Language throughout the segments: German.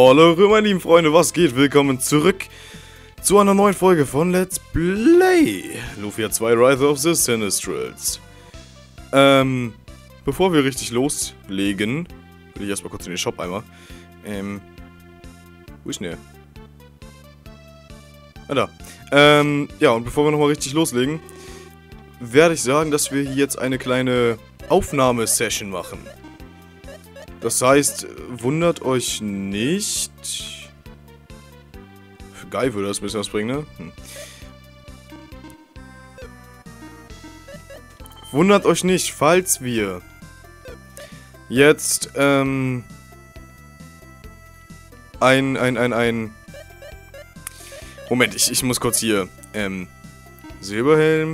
Hallo meine lieben Freunde, was geht? Willkommen zurück zu einer neuen Folge von Let's Play Lufia 2 Rise of the Sinistrals. Bevor wir richtig loslegen, will ich erstmal kurz in den Shop einmal. Wo ist denn der? Ah, da. Ja, und bevor wir nochmal richtig loslegen, werde ich sagen, dass wir hier jetzt eine kleine Aufnahmesession machen. Das heißt, wundert euch nicht. Für Guy würde das ein bisschen was bringen, ne? Wundert euch nicht, falls wir jetzt, Moment, ich muss kurz hier, Silberhelm.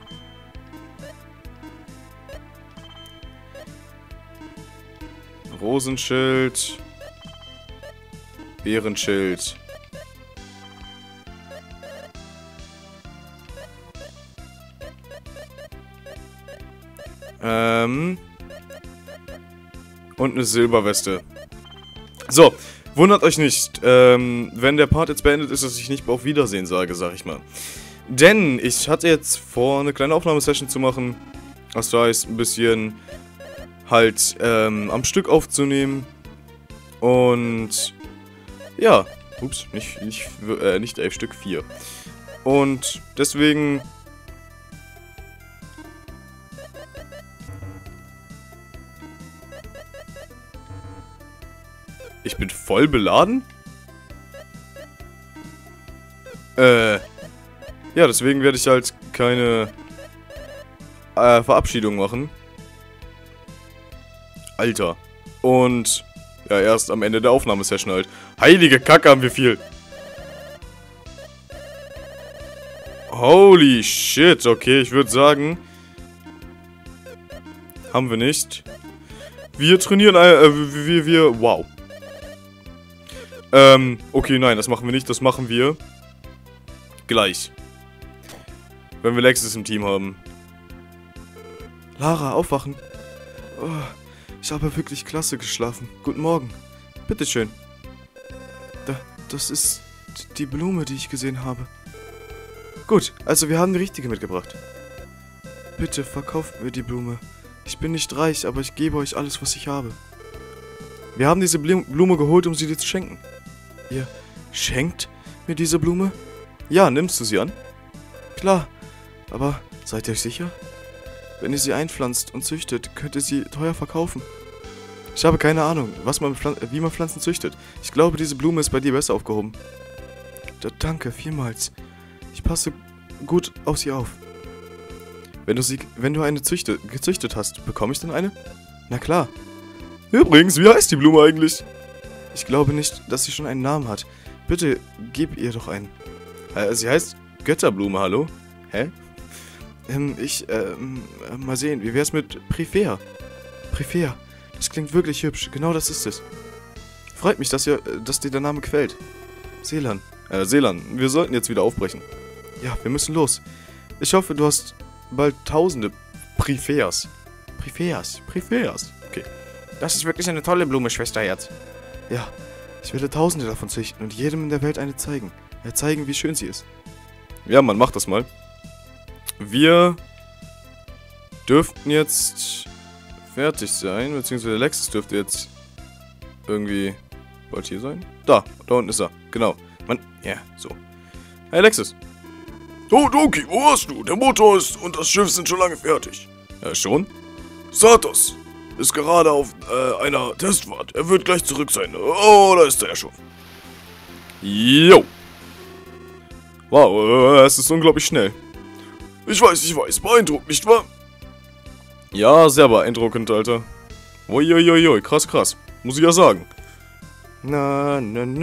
Rosenschild. Bärenschild. Und eine Silberweste. So, wundert euch nicht, wenn der Part jetzt beendet ist, dass ich nicht auf Wiedersehen sage, sag ich mal. Denn ich hatte jetzt vor, eine kleine Aufnahmesession zu machen. Das heißt, ein bisschen halt am Stück aufzunehmen. Und ja, ups, nicht 11 Stück, 4. Und deswegen ich bin voll beladen? Ja, deswegen werde ich halt keine Verabschiedung machen. Alter. Und ja, erst am Ende der Aufnahmesession halt. Heilige Kacke, haben wir viel. Holy shit, okay, ich würde sagen, haben wir nicht. Wir trainieren, wow. Okay, nein, das machen wir nicht, das machen wir gleich. Wenn wir Lexis im Team haben. Lara, aufwachen. Oh, ich habe wirklich klasse geschlafen. Guten Morgen. Bitteschön. Das ist die Blume, die ich gesehen habe. Gut, also wir haben die richtige mitgebracht. Bitte verkauft mir die Blume. Ich bin nicht reich, aber ich gebe euch alles, was ich habe. Wir haben diese Blume geholt, um sie dir zu schenken. Ihr schenkt mir diese Blume? Ja, nimmst du sie an? Klar, aber seid ihr euch sicher? Wenn ihr sie einpflanzt und züchtet, könnt ihr sie teuer verkaufen. Ich habe keine Ahnung, wie man Pflanzen züchtet. Ich glaube, diese Blume ist bei dir besser aufgehoben. Danke, vielmals. Ich passe gut auf sie auf. Wenn du eine gezüchtet hast, bekomme ich dann eine? Na klar. Übrigens, wie heißt die Blume eigentlich? Ich glaube nicht, dass sie schon einen Namen hat. Bitte, gib ihr doch einen. Sie heißt Götterblume, hallo? Hä? Mal sehen, wie wär's mit Prefea? Prefea, das klingt wirklich hübsch, genau das ist es. Freut mich, dass dir der Name gefällt. Selan, wir sollten jetzt wieder aufbrechen. Ja, wir müssen los. Ich hoffe, du hast bald tausende Prefeas. Prefeas. Okay. Das ist wirklich eine tolle Blume, Schwesterherz. Ja, ich werde tausende davon züchten und jedem in der Welt eine zeigen. Zeigen, wie schön sie ist. Ja, Mann, mach das mal. Wir dürften jetzt fertig sein, beziehungsweise Lexis dürfte jetzt irgendwie bald hier sein. Da unten ist er, genau. Mann, ja, so. Hey, Lexis. Oh, Doki, wo warst du? Der Motor und das Schiff sind schon lange fertig. Ja, schon? Satos ist gerade auf einer Testfahrt. Er wird gleich zurück sein. Oh, da ist er ja schon. Jo. Wow, es ist unglaublich schnell. Ich weiß. Beeindruckend, nicht wahr? Ja, sehr beeindruckend, Alter. Uiuiui, krass. Muss ich ja sagen. Na.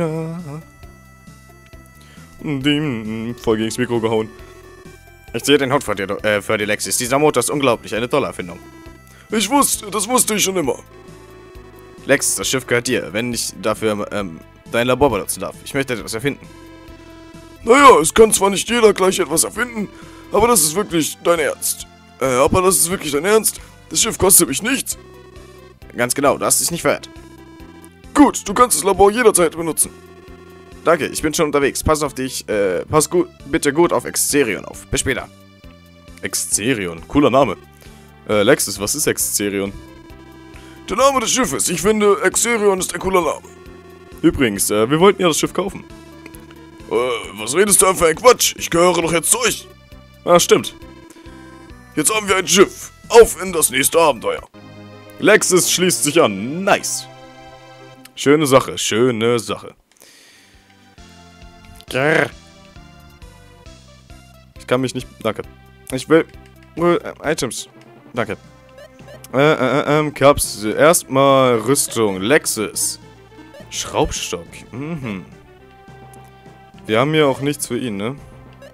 Voll gegens Mikro gehauen. Ich sehe den Hut für dir, Lexis. Dieser Motor ist unglaublich, eine tolle Erfindung. Das wusste ich schon immer. Lexis, das Schiff gehört dir, wenn ich dafür dein Labor benutzen darf. Ich möchte etwas erfinden. Naja, es kann zwar nicht jeder gleich etwas erfinden, aber das ist wirklich dein Ernst. Das Schiff kostet mich nichts. Ganz genau, du hast es nicht wert. Gut, du kannst das Labor jederzeit benutzen. Danke, ich bin schon unterwegs. Pass auf dich, pass gut, bitte gut auf Exzerion auf. Bis später. Exzerion, cooler Name. Lexus, was ist Exzerion? Der Name des Schiffes. Ich finde, Exzerion ist ein cooler Name. Übrigens, wir wollten ja das Schiff kaufen. Was redest du für ein Quatsch? Ich gehöre doch jetzt zu euch. Ah, stimmt. Jetzt haben wir ein Schiff. Auf in das nächste Abenteuer. Lexus schließt sich an. Nice. Schöne Sache, schöne Sache. Grrr. Ich kann mich nicht... Danke. Ich will... Items. Danke. Caps. Erstmal Rüstung. Lexus. Schraubstock. Mhm. Wir haben hier auch nichts für ihn, ne?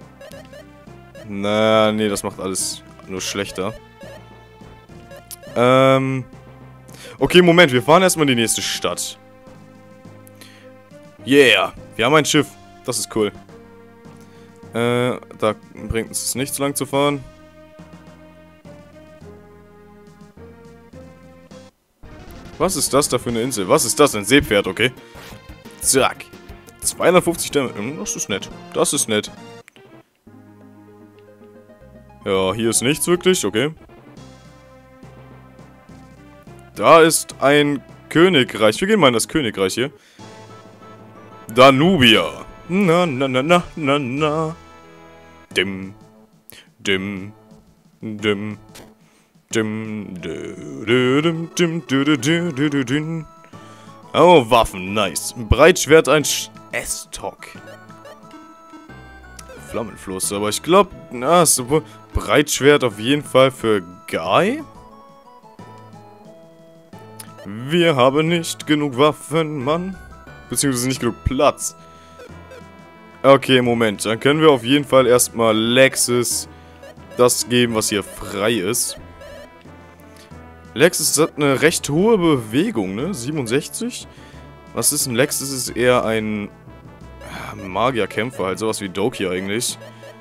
Na, nee, das macht alles nur schlechter. Okay, Moment, wir fahren erstmal in die nächste Stadt. Yeah, wir haben ein Schiff. Das ist cool. Da bringt es nichts lang zu fahren. Was ist das da für eine Insel? Was ist das? Ein Seepferd, okay. Zack. 250 Damage. Das ist nett. Das ist nett. Ja, hier ist nichts wirklich, okay. Da ist ein Königreich. Wir gehen mal in das Königreich hier. Danubia. Na, na, na, na, na, na. Dim. Dim. Dim. Dim. Dim. Dim. Dim. Dim. Oh, Waffen. Nice. Breitschwert, ein S-Talk. Flammenfluss, aber ich glaube, na, so Breitschwert auf jeden Fall für Guy. Wir haben nicht genug Waffen, Mann. Beziehungsweise nicht genug Platz. Okay, Moment. Dann können wir auf jeden Fall erstmal Lexus das geben, was hier frei ist. Lexus hat eine recht hohe Bewegung, ne? 67? Was ist ein Lexus? Ist eher ein Magierkämpfer, halt sowas wie Doki eigentlich.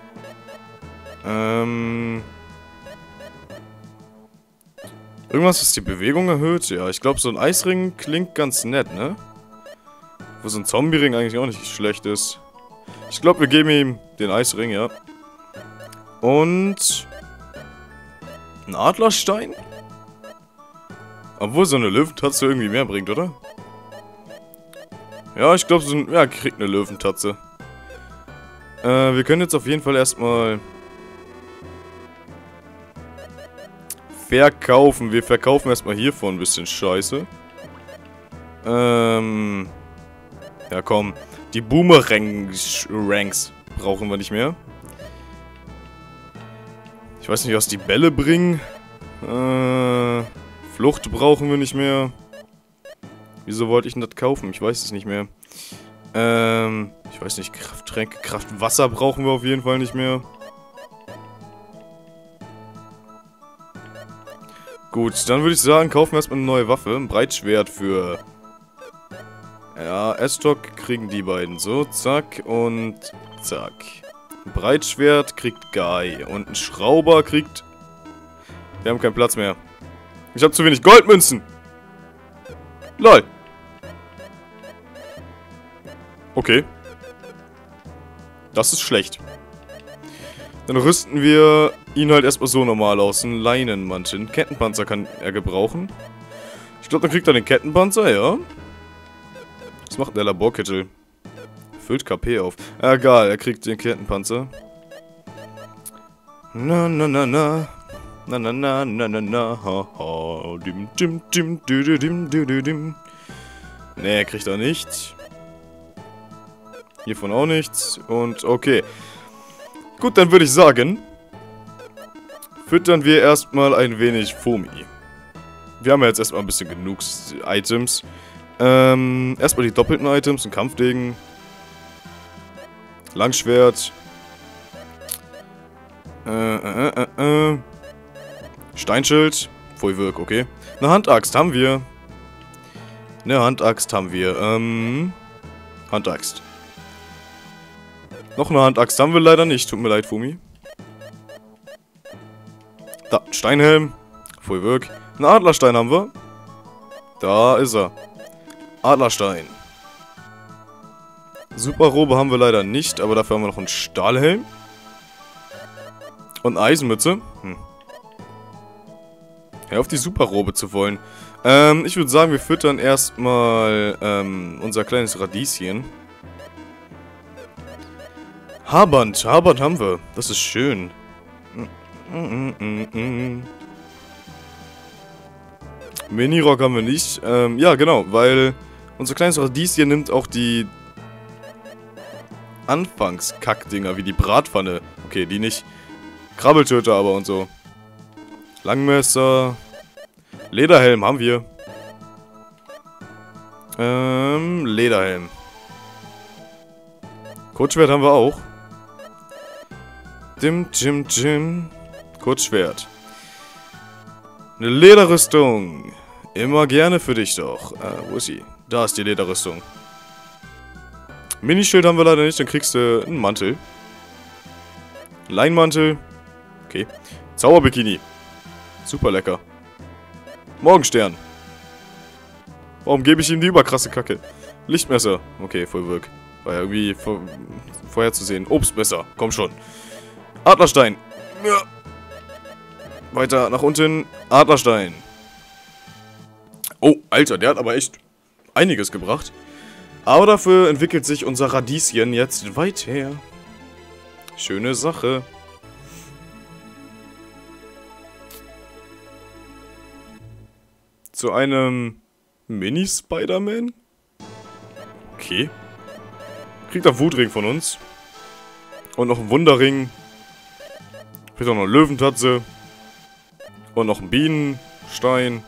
Irgendwas, was die Bewegung erhöht? Ja, ich glaube, so ein Eisring klingt ganz nett, ne? Wo so ein Zombie-Ring eigentlich auch nicht schlecht ist. Ich glaube, wir geben ihm den Eisring, ja. Und... ein Adlerstein? Obwohl so eine Löwentatze irgendwie mehr bringt, oder? Ja, ich glaube, so ein... ja, kriegt eine Löwentatze. Wir können jetzt auf jeden Fall erstmal... verkaufen. Wir verkaufen erstmal hiervon ein bisschen Scheiße. Ja, komm. Die Boomerang-Ranks brauchen wir nicht mehr. Ich weiß nicht, was die Bälle bringen. Flucht brauchen wir nicht mehr. Wieso wollte ich denn das kaufen? Ich weiß es nicht mehr. Ich weiß nicht, Krafttränke, Kraftwasser brauchen wir auf jeden Fall nicht mehr. Gut, dann würde ich sagen, kaufen wir erstmal eine neue Waffe. Ein Breitschwert für... ja, S-Stock kriegen die beiden. So, zack und zack. Ein Breitschwert kriegt Guy. Und ein Schrauber kriegt... wir haben keinen Platz mehr. Ich habe zu wenig Goldmünzen. LOL. Okay. Das ist schlecht. Dann rüsten wir ihn halt erstmal so normal aus. Ein Leinenmantel. Einen Kettenpanzer kann er gebrauchen. Ich glaube, dann kriegt er den Kettenpanzer, ja. Was macht der Laborkittel? Füllt KP auf. Egal, er kriegt den Kettenpanzer. Na, na, na, na. Na, na, na, na, na, na. Ha, ha. Dim, dim, dim, dim, dim, dim, dim. Nee, er kriegt er nicht. Hiervon auch nichts. Und okay. Gut, dann würde ich sagen, füttern wir erstmal ein wenig Fomi. Wir haben ja jetzt erstmal ein bisschen genug Items. Erstmal die doppelten Items, ein Kampfdegen. Langschwert. Steinschild. Vollwirk, okay. Eine Handaxt haben wir. Eine Handaxt haben wir. Handaxt. Noch eine Handaxt haben wir leider nicht. Tut mir leid, Fumi. Da, Steinhelm. Vollwirk. Einen Adlerstein haben wir. Da ist er. Adlerstein. Superrobe haben wir leider nicht, aber dafür haben wir noch einen Stahlhelm. Und eine Eisenmütze. Ja, auf die Superrobe zu wollen. Ich würde sagen, wir füttern erstmal unser kleines Radieschen. Haarband haben wir. Das ist schön. Mini-Rock haben wir nicht. Ja, genau, weil unser kleines Radieschen nimmt auch die Anfangskackdinger, wie die Bratpfanne. Okay, die nicht. Krabbeltöter aber und so. Langmesser. Lederhelm haben wir. Lederhelm. Kurzschwert haben wir auch. Kurzschwert. Eine Lederrüstung. Immer gerne für dich doch. Wo ist sie? Da ist die Lederrüstung. Minischild haben wir leider nicht, dann kriegst du einen Mantel. Leinmantel. Okay. Zauberbikini. Super lecker. Morgenstern. Warum gebe ich ihm die überkrasse Kacke? Lichtmesser. Okay, Vollwirk. War ja irgendwie vorherzusehen. Obstmesser. Komm schon. Adlerstein. Ja. Weiter nach unten. Adlerstein. Oh, Alter, der hat aber echt einiges gebracht. Aber dafür entwickelt sich unser Radieschen jetzt weiter. Schöne Sache. Zu einem Mini-Spider-Man? Okay. Kriegt einen Wutring von uns. Und noch einen Wunderring. Kriegt auch noch eine Löwentatze. Und noch einen Bienenstein.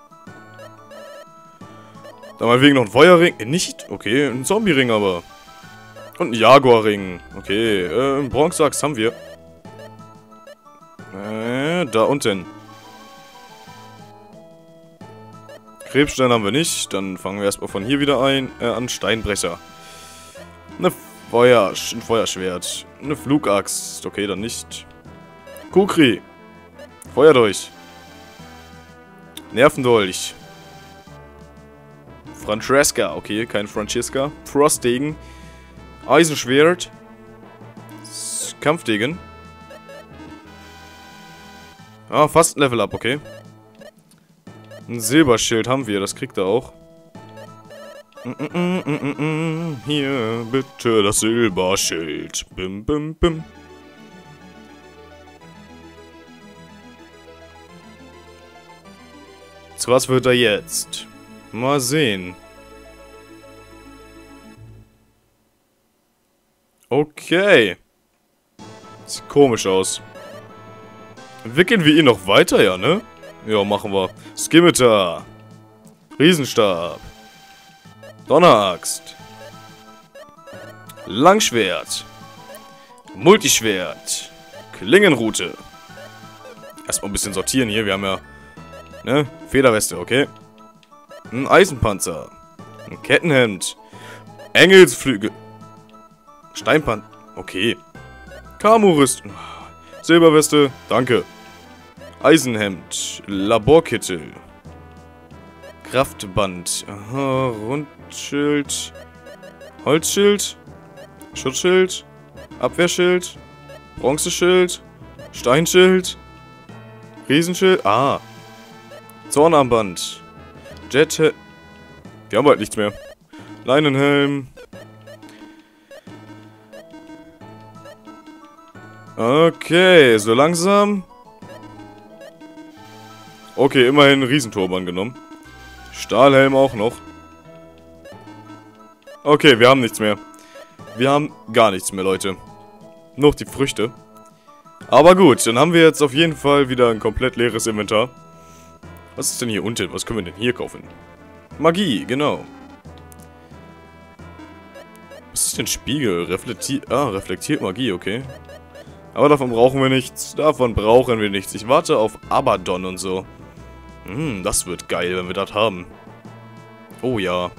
Dann mal wegen noch ein Feuerring. Nicht? Okay, ein Zombie-Ring aber. Und ein Jaguar-Ring. Okay, einen Bronzeaxt haben wir. Da unten. Krebsstein haben wir nicht. Dann fangen wir erstmal von hier wieder an. Steinbrecher. Ein Feuerschwert. Eine Flugaxt. Okay, dann nicht. Kukri. Feuerdolch. Nervendolch. Francesca. Okay, kein Francesca. Frostdegen. Eisenschwert. Kampfdegen. Ah, fast ein Level up, okay. Ein Silberschild haben wir, das kriegt er auch. Hier, bitte das Silberschild. Bim, bim, bim. Zu was wird er jetzt? Mal sehen. Okay. Sieht komisch aus. Entwickeln wir ihn noch weiter, ja, ne? Ja, machen wir. Skimitar. Riesenstab. Donneraxt. Langschwert. Multischwert. Klingenrute. Erstmal ein bisschen sortieren hier. Wir haben ja, ne? Federweste, okay. Ein Eisenpanzer. Ein Kettenhemd. Engelsflügel. Steinpanzer. Okay. Kamurrüstung. Silberweste. Danke. Eisenhemd. Laborkittel. Kraftband. Aha, Rundschild. Holzschild. Schutzschild. Abwehrschild. Bronzeschild. Steinschild. Riesenschild. Ah. Zornarmband. Jet. Wir haben halt nichts mehr. Leinenhelm. Okay, so langsam. Okay, immerhin einen Riesenturban genommen. Stahlhelm auch noch. Okay, wir haben nichts mehr. Wir haben gar nichts mehr, Leute. Nur noch die Früchte. Aber gut, dann haben wir jetzt auf jeden Fall wieder ein komplett leeres Inventar. Was ist denn hier unten? Was können wir denn hier kaufen? Magie, genau. Was ist denn Spiegel? Reflektiert Magie, okay. Aber davon brauchen wir nichts. Davon brauchen wir nichts. Ich warte auf Abaddon und so. Das wird geil, wenn wir das haben. Oh ja.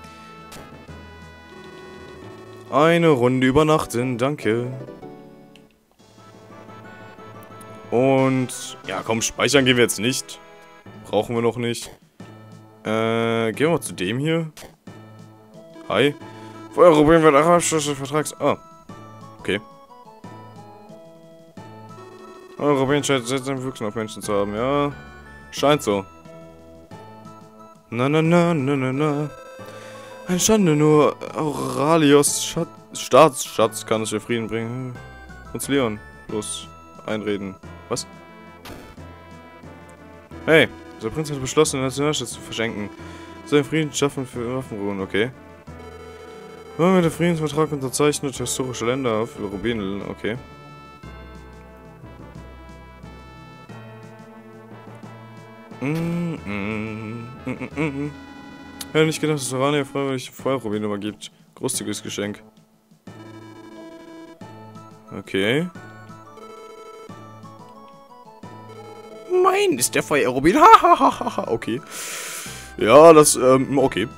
Eine Runde übernachten, danke. Und, ja komm, speichern gehen wir jetzt nicht. Brauchen wir noch nicht. Gehen wir mal zu dem hier. Hi. Feuerrubin wird Abschluss des Vertrags. Ah. Okay. Feuerrubin scheint seltsame Wüchsen auf Menschen zu haben, ja. Scheint so. Na. Ein Schande, nur Aurelios Staatsschatz kann es für Frieden bringen. Prinz Leon, bloß einreden. Was? Hey, der Prinz hat beschlossen, den Nationalschatz zu verschenken. Soll Frieden schaffen für Waffenruhen, okay. Wollen wir den Friedensvertrag unterzeichnet, historische Länder auf Rubinel, okay. Ich hätte nicht gedacht, dass Orania freiwillig Feuerrubin übergibt. Großzügiges Geschenk. Okay. Mein ist der Feuerrubin. Hahaha. Okay. Ja, das, okay.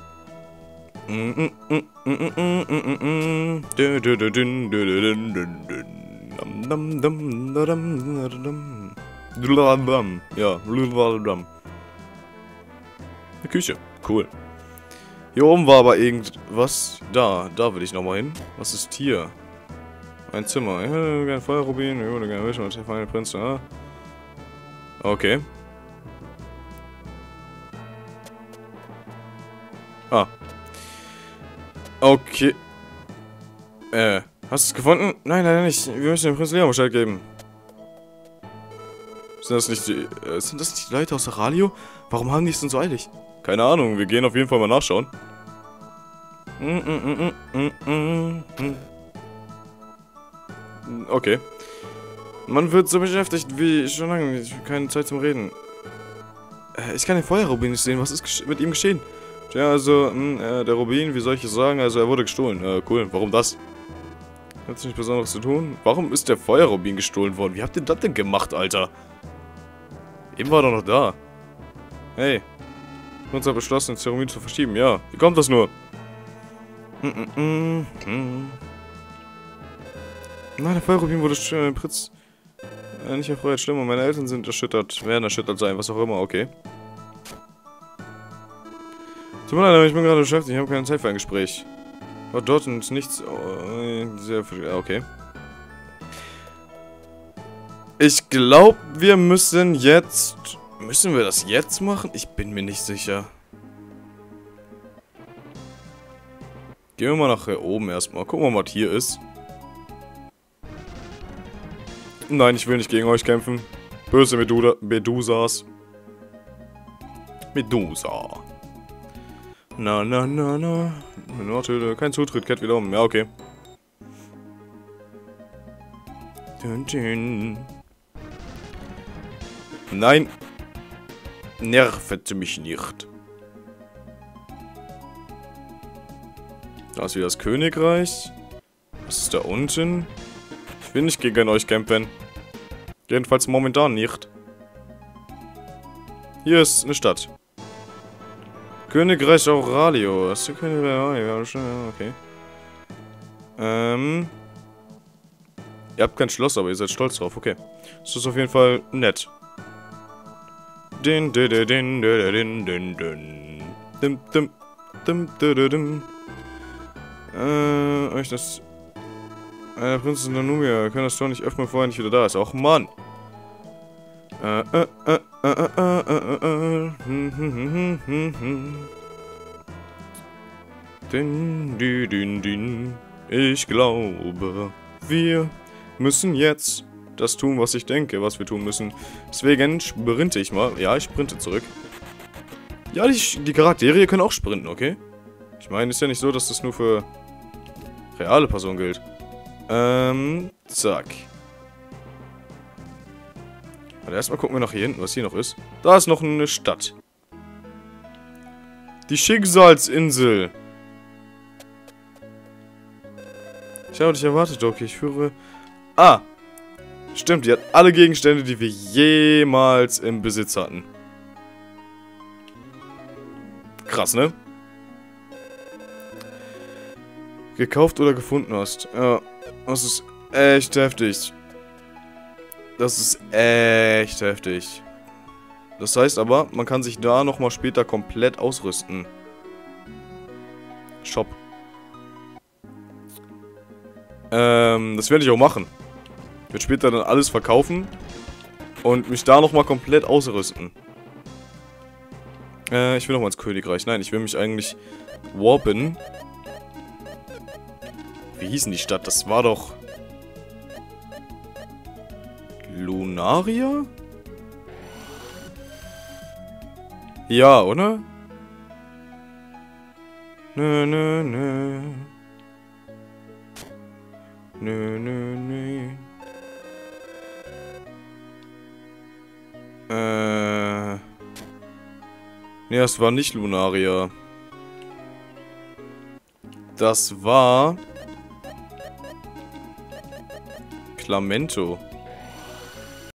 Ja, eine Küche. Cool. Hier oben war aber irgendwas. Da will ich nochmal hin. Was ist hier? Ein Zimmer. Ich würde gerne Feuerrubin. Ich würde gerne wissen, was der feine Prinz da. Okay. Ah. Okay. Hast du es gefunden? Nein, leider nicht. Wir müssen dem Prinz Leon Bescheid geben. Sind das nicht die Leute aus Aurelio? Warum haben die es denn so eilig? Keine Ahnung, wir gehen auf jeden Fall mal nachschauen. Okay. Man wird so beschäftigt wie schon lange. Keine Zeit zum Reden. Ich kann den Feuerrubin nicht sehen. Was ist mit ihm geschehen? Tja, also, der Rubin, wie soll ich es sagen? Also, er wurde gestohlen. Cool. Warum das? Hat nichts Besonderes zu tun? Warum ist der Feuerrubin gestohlen worden? Wie habt ihr das denn gemacht, Alter? Eben war er doch noch da. Hey. Uns hat beschlossen, die Zeremonie zu verschieben. Ja. Wie kommt das nur? Nein, der Feuerrubin wurde Prinz. Nicht erfreut, schlimm. Und meine Eltern sind erschüttert. Werden erschüttert sein, was auch immer. Okay. Tut mir leid, aber ich bin gerade beschäftigt. Ich habe keine Zeit für ein Gespräch. War dort und nichts. Sehr okay. Ich glaube, wir müssen jetzt. Müssen wir das jetzt machen? Ich bin mir nicht sicher. Gehen wir mal nach hier oben erstmal. Gucken wir mal, was hier ist. Nein, ich will nicht gegen euch kämpfen. Böse Medusas. Medusa. Na. Warte, kein Zutritt, kehrt wieder um. Ja, okay. Nein. Nervete mich nicht. Da ist wieder das Königreich. Was ist da unten? Ich will nicht gegen euch kämpfen. Jedenfalls momentan nicht. Hier ist eine Stadt. Königreich Aurelio. Das ist der Königreich Aurelio. Okay. Ihr habt kein Schloss, aber ihr seid stolz drauf. Okay. Das ist auf jeden Fall nett. Euch das... Der Prinzessin Nanumia, wir können das Tor nicht öffnen, bevor er nicht wieder da ist. Och, Mann! Ich glaube, wir müssen jetzt das tun, was ich denke, was wir tun müssen. Deswegen sprinte ich mal. Ja, ich sprinte zurück. Ja, die Charaktere hier können auch sprinten, okay? Ich meine, ist ja nicht so, dass das nur für reale Personen gilt. Zack. Aber erstmal gucken wir nach hier hinten, was hier noch ist. Da ist noch eine Stadt. Die Schicksalsinsel. Ich habe dich erwartet, Doki. Ich führe... Ah! Stimmt, die hat alle Gegenstände, die wir jemals im Besitz hatten. Krass, ne? Gekauft oder gefunden hast. Ja, das ist echt heftig. Das ist echt heftig. Das heißt aber, man kann sich da nochmal später komplett ausrüsten. Shop. Das werde ich auch machen. Ich werde später dann alles verkaufen und mich da nochmal komplett ausrüsten. Ich will nochmal ins Königreich. Nein, ich will mich eigentlich warpen. Wie hieß denn die Stadt? Das war doch... Lunaria? Ja, oder? Nö, nö, nö. Nö, nö, nö. Nee, das war nicht Lunaria. Das war... Clamento.